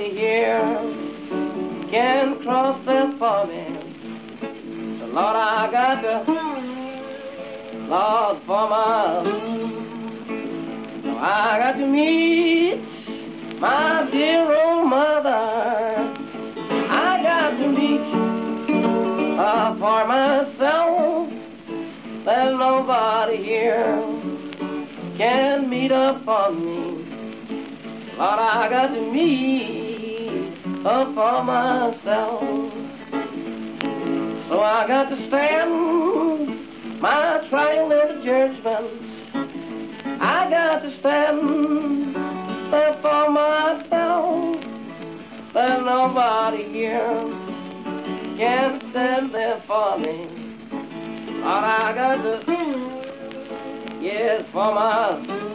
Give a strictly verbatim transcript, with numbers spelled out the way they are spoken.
nobody here can cross that for me. So Lord, I got to, Lord, for my, so I got to meet my dear old mother. I got to meet her for myself. There's nobody here can meet up for me. Lord, I got to meet her for myself. So I got to stand my trial and judgment. I got to stand there for myself. There's nobody here can stand there for me. Lord, I got to, yes, for myself.